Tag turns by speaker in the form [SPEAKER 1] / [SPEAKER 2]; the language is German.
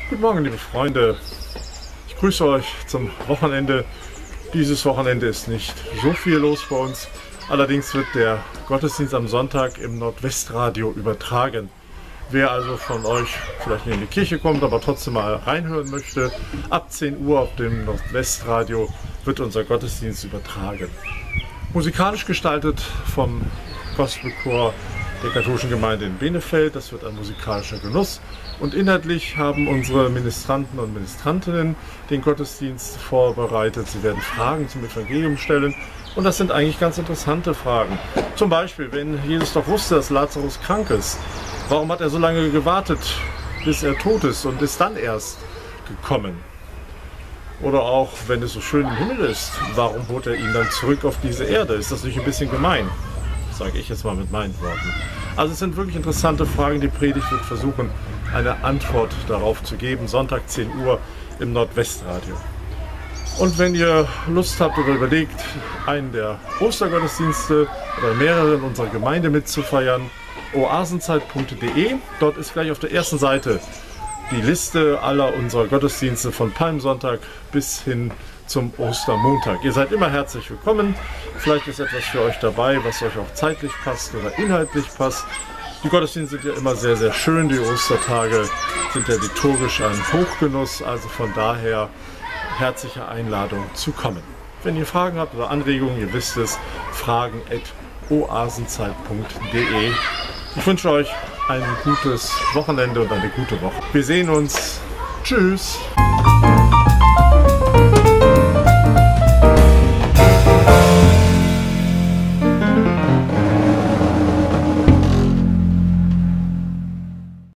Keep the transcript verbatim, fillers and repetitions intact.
[SPEAKER 1] Guten Morgen, liebe Freunde. Ich grüße euch zum Wochenende. Dieses Wochenende ist nicht so viel los bei uns. Allerdings wird der Gottesdienst am Sonntag im Nordwestradio übertragen. Wer also von euch vielleicht nicht in die Kirche kommt, aber trotzdem mal reinhören möchte, ab zehn Uhr auf dem Nordwestradio wird unser Gottesdienst übertragen. Musikalisch gestaltet vom Gospelchor der katholischen Gemeinde in Benefeld. Das wird ein musikalischer Genuss. Und inhaltlich haben unsere Ministranten und Ministrantinnen den Gottesdienst vorbereitet. Sie werden Fragen zum Evangelium stellen. Und das sind eigentlich ganz interessante Fragen. Zum Beispiel, wenn Jesus doch wusste, dass Lazarus krank ist, warum hat er so lange gewartet, bis er tot ist und ist dann erst gekommen? Oder auch, wenn es so schön im Himmel ist, warum holt er ihn dann zurück auf diese Erde? Ist das nicht ein bisschen gemein? Sage ich jetzt mal mit meinen Worten. Also es sind wirklich interessante Fragen. Die Predigt wird versuchen, eine Antwort darauf zu geben. Sonntag zehn Uhr im Nordwestradio. Und wenn ihr Lust habt oder überlegt, einen der Ostergottesdienste oder mehrere in unserer Gemeinde mitzufeiern, oasenzeit punkt de. Dort ist gleich auf der ersten Seite die Liste aller unserer Gottesdienste von Palmsonntag bis hin zum Ostermontag. Ihr seid immer herzlich willkommen. Vielleicht ist etwas für euch dabei, was euch auch zeitlich passt oder inhaltlich passt. Die Gottesdienste sind ja immer sehr, sehr schön. Die Ostertage sind ja liturgisch ein Hochgenuss. Also von daher herzliche Einladung zu kommen. Wenn ihr Fragen habt oder Anregungen, ihr wisst es, fragen at oasenzeit punkt de. Ich wünsche euch ein gutes Wochenende und eine gute Woche. Wir sehen uns. Tschüss.